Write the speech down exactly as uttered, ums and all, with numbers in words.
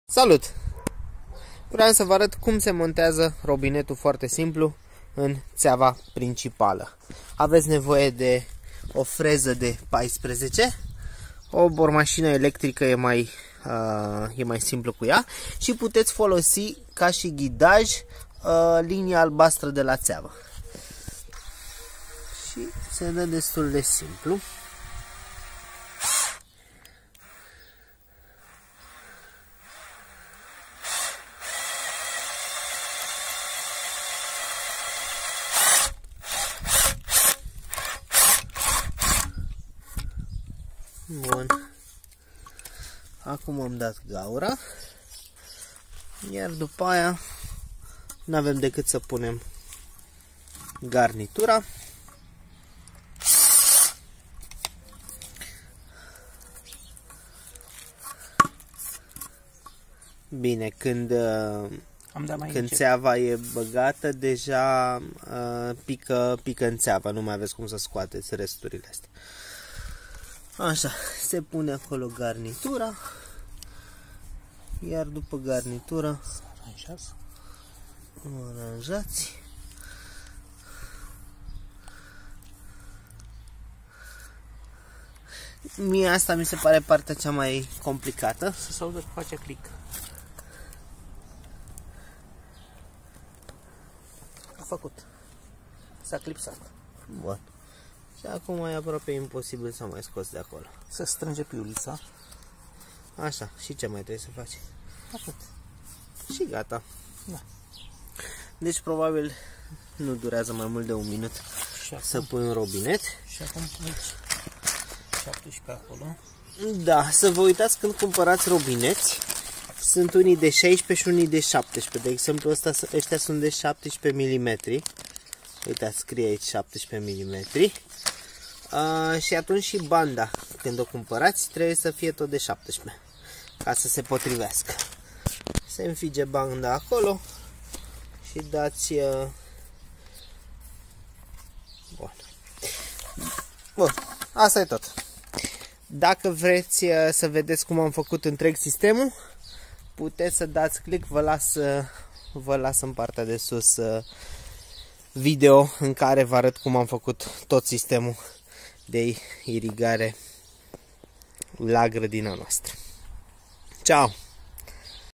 Salut! Vreau să vă arăt cum se montează robinetul foarte simplu în țeava principală. Aveți nevoie de o freză de paisprezece, o bormașină electrică e mai, uh, e mai simplu cu ea și puteți folosi ca și ghidaj uh, linia albastră de la țeavă. Și se dă destul de simplu. Bun. Acum am dat gaura. Iar după aia nu avem decât să punem garnitura. Bine, când, am dat mai când țeava e băgată, deja uh, pică, pică în țeava, nu mai aveți cum să scoateți resturile astea. Așa, se pune acolo garnitura, iar după garnitură o aranjați. Mie asta mi se pare partea cea mai complicată. Să se audă că face click. A făcut. S-a clipsat. Bun. Și acum e aproape imposibil să mai scoți de acolo. Se strânge piulița. Așa, și ce mai trebuie să faci? Atât. Și gata. Da. Deci probabil nu durează mai mult de un minut și acum, să pui un robinet. Și acum aici șaptesprezece acolo. Da, să vă uitați când cumpărați robineți. Sunt unii de șaisprezece și unii de șaptesprezece. De exemplu, ăsta, ăștia sunt de șaptesprezece milimetri. Uitați, scrie aici șaptesprezece milimetri. Uh, și atunci și banda, când o cumpărați, trebuie să fie tot de șaptesprezece, ca să se potrivească. Se înfige banda acolo și dați... Uh... Bun. Bun, asta e tot. Dacă vreți uh, să vedeți cum am făcut întreg sistemul, puteți să dați click, vă las, uh, vă las în partea de sus uh, video în care vă arăt cum am făcut tot sistemul de irigare la grădina noastră. Ciao!